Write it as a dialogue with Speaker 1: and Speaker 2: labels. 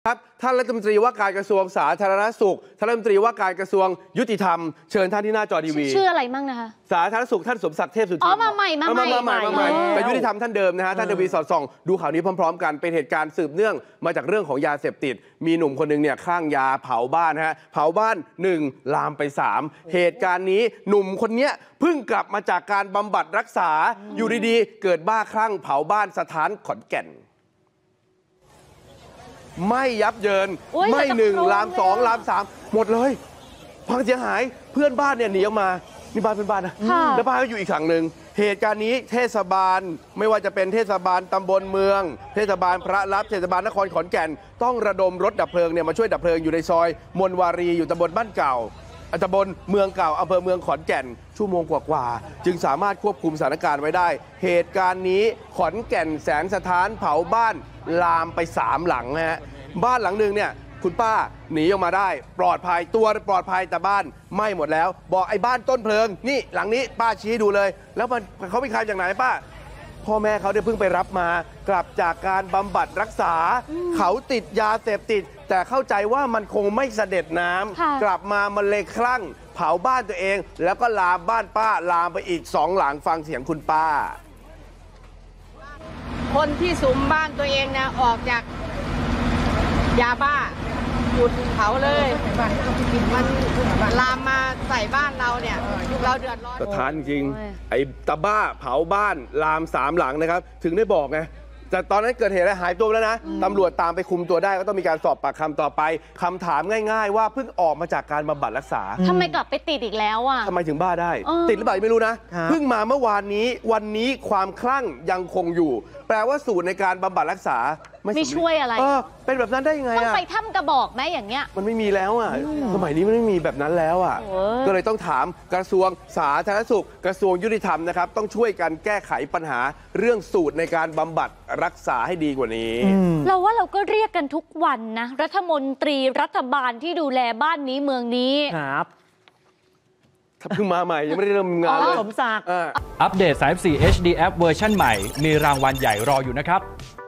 Speaker 1: ครับท่านรัฐมนตรีว่าการกระทรวงสาธารณสุขท่านรัฐมนตรีว่าการกระทรวงยุติธรรมเชิญท่านที่หน้าจอทีวี
Speaker 2: ชื่ออะไรมั่งนะคะ
Speaker 1: สาธารณสุขท่านสมศักดิ์เทพสุทิน
Speaker 2: มาใหม่
Speaker 1: แต่ยุติธรรมท่านเดิมนะฮะท่านทวีสอดส่องดูข่าวนี้พร้อมๆกันเป็นเหตุการณ์สืบเนื่องมาจากเรื่องของยาเสพติดมีหนุ่มคนนึงเนี่ยคลั่งยาเผาบ้านฮะเผาบ้าน1ลามไป3เหตุการณ์นี้หนุ่มคนนี้เพิ่งกลับมาจากการบำบัดรักษาอยู่ดีๆเกิดบ้าคลั่งเผาบ้านสถานขอนแก่นไม่ยับเยินไม่1ลาม2ลาม3หมดเลยพังเสียหายเพื่อนบ้านเนี่ยหนีออกมานี่บ้านเพื่อนบ้านนะแล้วบ้านก็อยู่อีกฝั่งหนึ่งเหตุการณ์นี้เทศบาลไม่ว่าจะเป็นเทศบาลตำบลเมืองเทศบาลพระลับเทศบาลนครขอนแก่นต้องระดมรถดับเพลิงเนี่ยมาช่วยดับเพลิงอยู่ในซอยมนวารีอยู่ตำบลบ้านเก่าตำบลเมืองเก่าอำเภอเมืองขอนแก่นชั่วโมงกว่าๆจึงสามารถควบคุมสถานการณ์ไว้ได้เหตุการณ์นี้ขอนแก่นแสนสถานเผาบ้านลามไป3หลังนะฮะบ้านหลังหนึ่งเนี่ยคุณป้าหนีออกมาได้ปลอดภัยตัวปลอดภัยแต่บ้านไหม้หมดแล้วบอกไอ้บ้านต้นเพลิงนี่หลังนี้ป้าชี้ดูเลยแล้วเขาไปขายจากไหนป้าพ่อแม่เขาได้เพิ่งไปรับมากลับจากการบำบัดรักษาเขาติดยาเสพติดแต่เข้าใจว่ามันคงไม่เสด็จน้ำกลับมามันเลยคลั่งเผาบ้านตัวเองแล้วก็ลามบ้านป้าลามไปอีก2หลังฟังเสียงคุณป้า
Speaker 3: คนที่สุมบ้านตัวเองนะออกจากยาบ้าหยุดเผาเลยมันลามมาใส่บ้านเราเนี่ยเราเดือดร้อน
Speaker 1: สถานจริงไอ้ตาบ้าเผาบ้านลาม3หลังนะครับถึงได้บอกไงแต่ตอนนั้นเกิดเหตุแล้วหายตัวแล้วนะตำรวจตามไปคุมตัวได้ก็ต้องมีการสอบปากคำต่อไปคำถามง่ายๆว่าเพิ่งออกมาจากการบำบัดรักษา
Speaker 2: ทำไมกลับไปติดอีกแล้วอ่ะ
Speaker 1: ทำไมถึงบ้าได้ติดหรือเปล่าไม่รู้นะเพิ่งมาเมื่อวานนี้วันนี้ความคลั่งยังคงอยู่แปลว่าสูตรในการบำบัดรักษา
Speaker 2: ไม่ช่วยอะไร
Speaker 1: เป็นแบบนั้นได้ยังไง
Speaker 2: ต้องไปถ้ำกระบอกไหมอย่างเงี้ย
Speaker 1: มันไม่มีแล้วอ่ะสมัยนี้มันไม่มีแบบนั้นแล้วอ่ะก็เลยต้องถามกระทรวงสาธารณสุขกระทรวงยุติธรรมนะครับต้องช่วยกันแก้ไขปัญหาเรื่องสูตรในการบำบัดรักษาให้ดีกว่านี้
Speaker 2: เราว่าเราก็เรียกกันทุกวันนะรัฐมนตรีรัฐบาลที่ดูแลบ้านนี้เมืองนี้
Speaker 1: ครับเพิ่งมาใหม่ยังไม่ได้เริ่มงานเลย
Speaker 4: สมศักดิ์อัปเดต34 HD App เวอร์ชันใหม่มีรางวัลใหญ่รออยู่นะครับ